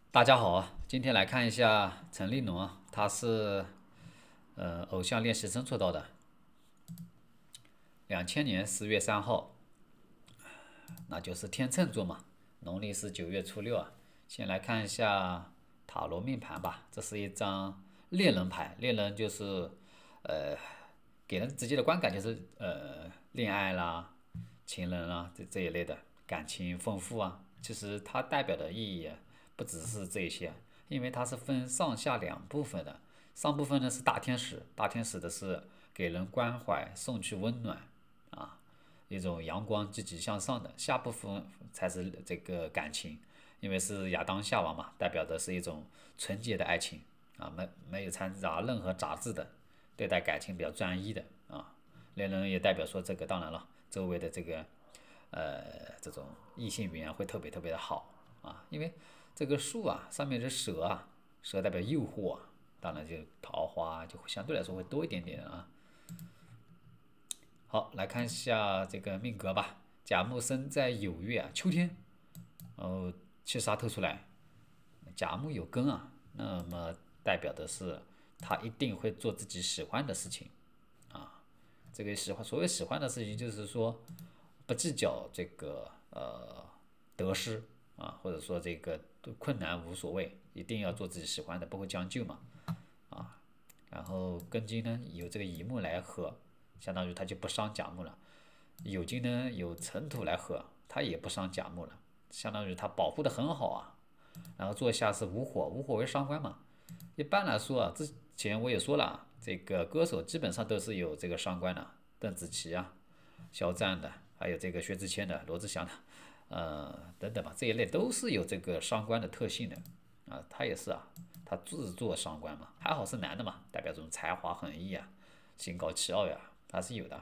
大家好啊，今天来看一下陈立农啊，他是偶像练习生做到的，2000年10月3号，那就是天秤座嘛，农历是9月初6啊。先来看一下塔罗命盘吧，这是一张恋人牌，恋人就是呃给人直接的观感就是恋爱啦、情人啊这一类的感情丰富啊。其实它代表的意义啊不只是这些，因为它是分上下两部分的。上部分呢是大天使，大天使的是给人关怀、送去温暖啊，一种阳光、积极向上的。下部分才是这个感情，因为是亚当夏娃嘛，代表的是一种纯洁的爱情啊，没有掺杂任何杂质的，对待感情比较专一的啊。恋人也代表说这个，当然了，周围的这个这种异性缘会特别特别的好啊，因为这个树啊上面是蛇啊，蛇代表诱惑啊，当然就桃花就相对来说会多一点点啊。好，来看一下这个命格吧。甲木生在酉月啊，秋天，然后七杀透出来，甲木有根啊，那么代表的是他一定会做自己喜欢的事情啊。这个所谓喜欢的事情，就是说不计较这个得失啊，或者说这个困难无所谓，一定要做自己喜欢的，不会将就嘛啊。然后根金呢有这个乙木来合，相当于它就不伤甲木了。酉金呢有尘土来合，它也不伤甲木了，相当于它保护的很好啊。然后坐下是午火，午火为伤官嘛。一般来说啊，之前我也说了啊，这个歌手基本上都是有这个伤官的，邓紫棋啊、肖战的，还有这个薛之谦的、罗志祥的，等等吧，这一类都是有这个伤官的特性的啊。他也是啊，他自作伤官嘛，还好是男的嘛，代表这种才华横溢啊、心高气傲呀，他是有的。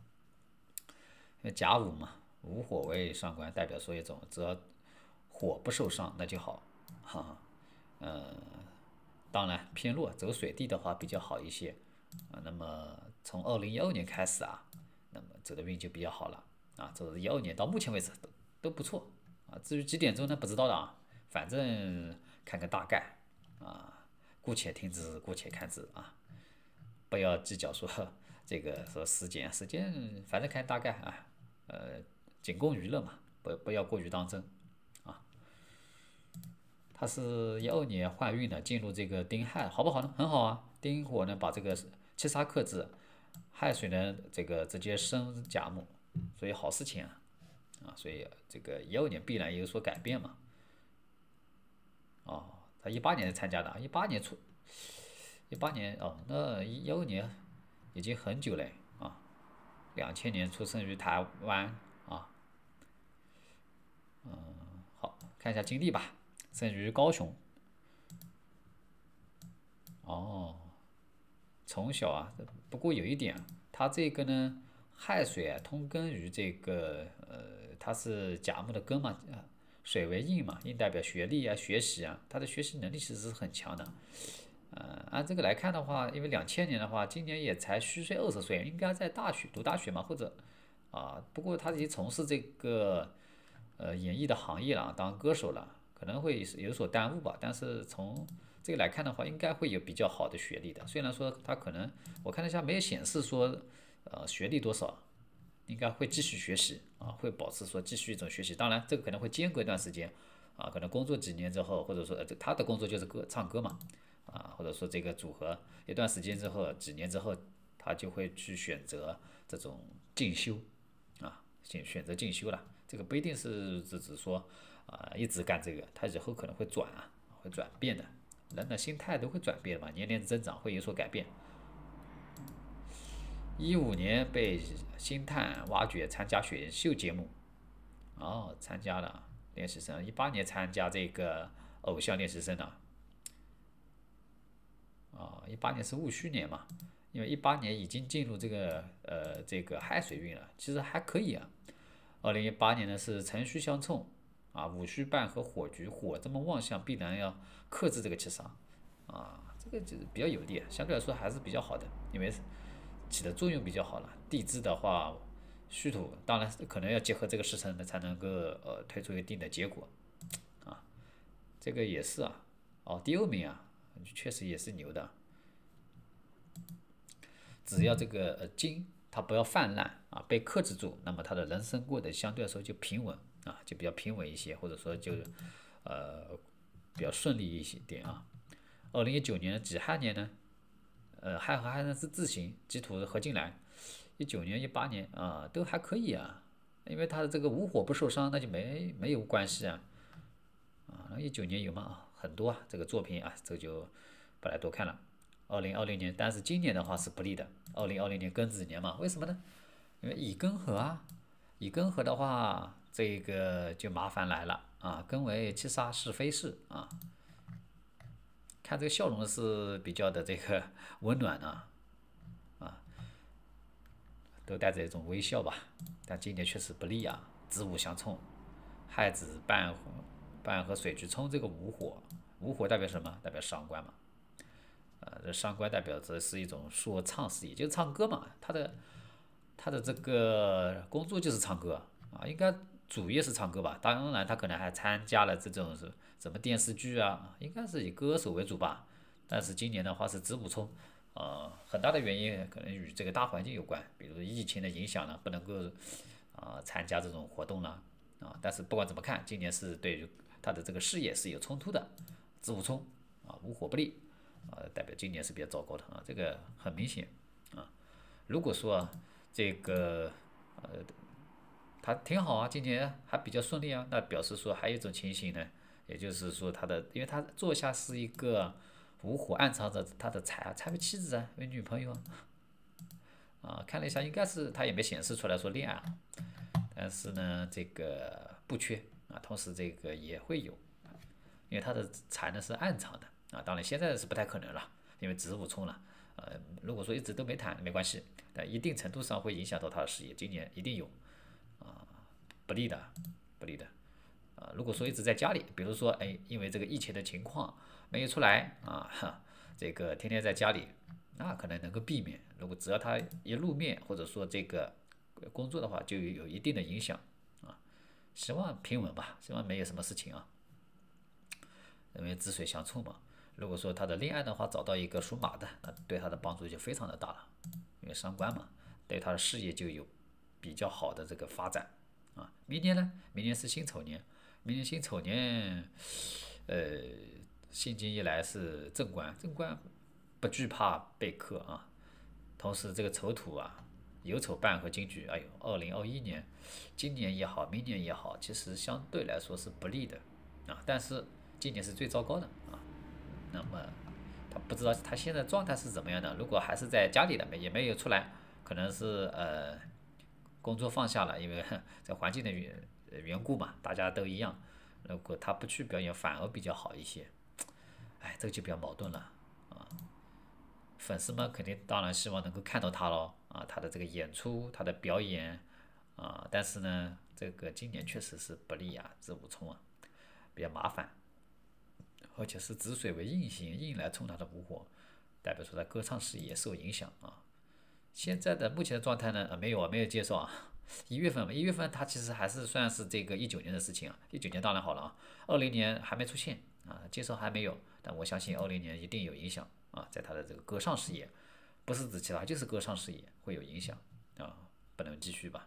甲午嘛，午火为伤官，代表说一种只要火不受伤那就好，哈哈。当然偏弱走水地的话比较好一些啊。那么从2012年开始啊，那么走的运就比较好了啊。走2012年到目前为止都不错啊。至于几点钟呢，不知道的啊，反正看个大概啊，姑且听之，姑且看之啊，不要计较说这个说时间，反正看大概啊，仅供娱乐嘛，不要过于当真啊。他是2012年换运的，进入这个丁亥，好不好呢？很好啊。丁火呢，把这个七杀克制，亥水呢，这个直接生甲木，所以好事情啊啊，所以这个2012年必然有所改变嘛。哦，他18年参加的，一八年哦，那2012年已经很久嘞啊。2000年出生于台湾啊。好，看一下经历吧，生于高雄。哦，从小啊，不过有一点啊，他这个呢，亥水啊，通根于这个它是甲木的根嘛，水为印嘛，印代表学历啊、学习啊，他的学习能力其实是很强的。按这个来看的话，因为2000年的话，今年也才虚岁20岁，应该在读大学嘛，或者啊，不过他已经从事这个演艺的行业了，当歌手了，可能会有所耽误吧。但是从这个来看的话，应该会有比较好的学历的。虽然说他可能我看了一下没有显示说学历多少，应该会继续学习啊，会保持说继续一种学习。当然这个可能会间隔一段时间啊，可能工作几年之后，或者说他的工作就是唱歌嘛啊，或者说这个组合一段时间之后，几年之后，他就会去选择这种进修啊，选择进修了。这个不一定是指说一直干这个，他以后可能会转啊，会转变的。人的心态都会转变嘛，年龄增长会有所改变。15年被星探挖掘参加选秀节目，哦，参加了练习生。18年参加这个偶像练习生了，18年是戊戌年嘛，因为18年已经进入这个亥水运了，其实还可以啊。2018年呢是辰戌相冲啊，午戌半合火局，火这么旺相，必然要克制这个七杀啊，这个就是比较有利，相对来说还是比较好的，因为起的作用比较好了。地支的话，戌土当然可能要结合这个时辰呢，才能够推出一定的结果啊。 这个也是啊，哦，第二名啊，确实也是牛的。只要这个金它不要泛滥啊，被克制住，那么他的人生过得相对来说就平稳啊，就比较平稳一些，或者说就比较顺利一些点啊。2019年己亥年呢，亥和亥呢是自刑，己土合进来。19年、18年啊都还可以啊，因为他的这个午火不受伤，那就没有关系啊。19年有吗？很多啊，这个作品啊，这就不来多看了。2020年，但是今年的话是不利的。2020年庚子年嘛，为什么呢？因为乙庚合啊，乙庚合的话，这个就麻烦来了啊，庚为七杀是非是啊。看这个笑容是比较的这个温暖啊，都带着一种微笑吧。但今年确实不利啊，子午相冲，亥子半和水去冲这个午火，午火代表什么？代表伤官嘛。这伤官代表着是一种说唱事业，就是唱歌嘛。他的这个工作就是唱歌啊，应该主业是唱歌吧。当然，他可能还参加了这种什么电视剧啊，应该是以歌手为主吧。但是今年的话是子午冲，很大的原因可能与这个大环境有关，比如疫情的影响呢，不能够参加这种活动了但是不管怎么看，今年是对于他的这个事业是有冲突的，子午冲午火不利代表今年是比较糟糕的这个很明显如果说这个他挺好啊，今年还比较顺利啊，那表示说还有一种情形呢，也就是说因为他坐下是一个午火暗藏着他的财为妻子啊，为女朋友看了一下，应该是他也没显示出来说恋爱但是呢，这个不缺同时这个也会有，因为他的财呢是暗藏的当然现在是不太可能了，因为子午冲了，如果说一直都没谈没关系，但一定程度上会影响到他的事业，今年一定有不利的，不利的如果说一直在家里，比如说因为这个疫情的情况没有出来这个天天在家里，那可能能够避免。如果只要他一露面，或者说这个工作的话，就有一定的影响希望平稳吧，希望没有什么事情因为子水相冲嘛。如果说他的恋爱的话，找到一个属马的，那对他的帮助就非常的大了，因为伤官嘛，对他的事业就有比较好的这个发展明年呢，明年是辛丑年，明年辛丑年，辛金一来是正官，正官不惧怕被克同时这个丑土酉丑半和金局，哎呦，2021年，今年也好，明年也好，其实相对来说是不利的但是今年是最糟糕的那么他不知道他现在状态是怎么样的，如果还是在家里的也没有出来，可能是工作放下了，因为这环境的缘故嘛，大家都一样。如果他不去表演，反而比较好一些。这个就比较矛盾了粉丝们肯定当然希望能够看到他咯他的这个演出，他的表演但是呢，这个今年确实是不利子午冲比较麻烦，而且是子水为印星，印来冲他的午火，代表说他歌唱事业受影响现在的目前的状态呢，没有介绍1月份嘛，1月份它其实还是算是这个19年的事情19年当然好了20年还没出现介绍还没有，但我相信20年一定有影响在他的这个歌唱事业，不是指其他，就是歌唱事业会有影响不能继续吧。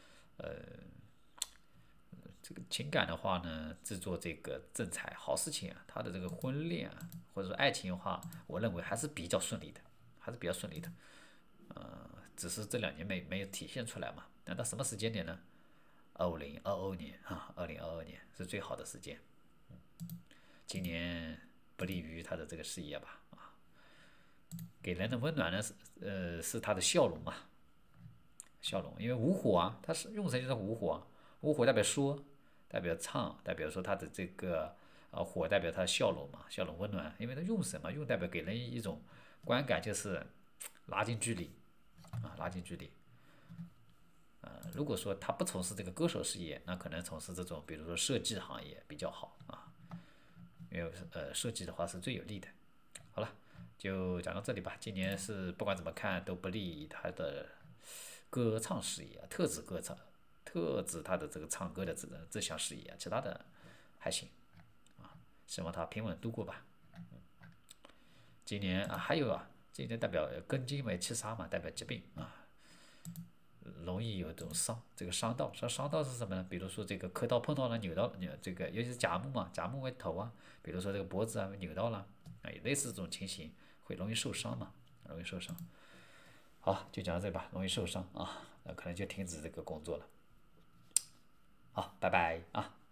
这个情感的话呢，制作这个正财好事情他的这个婚恋或者说爱情的话，我认为还是比较顺利的，还是比较顺利的。只是这2年没有体现出来嘛。那到什么时间点呢？2022年2022年是最好的时间。今年不利于他的这个事业吧给人的温暖呢是他的笑容笑容，因为午火它是用神就是午火午火代表说，代表唱，代表说他的这个火代表他的笑容嘛，笑容温暖，因为他用神嘛，用代表给人一种观感就是拉近距离拉近距离。如果说他不从事这个歌手事业，那可能从事这种比如说设计行业比较好因为设计的话是最有利的。好了，就讲到这里吧。今年是不管怎么看都不利于他的歌唱事业，特指歌唱，特指他的这个唱歌的这项事业其他的还行希望他平稳度过吧。今年啊，还有啊，今年代表庚金为七杀嘛，代表疾病啊，容易有这种伤，这个伤到，伤到是什么呢？比如说这个磕到碰到了扭到，这个尤其是甲木嘛，甲木为头啊，比如说这个脖子啊扭到了，啊，类似这种情形会容易受伤嘛，容易受伤。好，就讲到这吧，容易受伤啊，那可能就停止这个工作了。好，拜拜啊。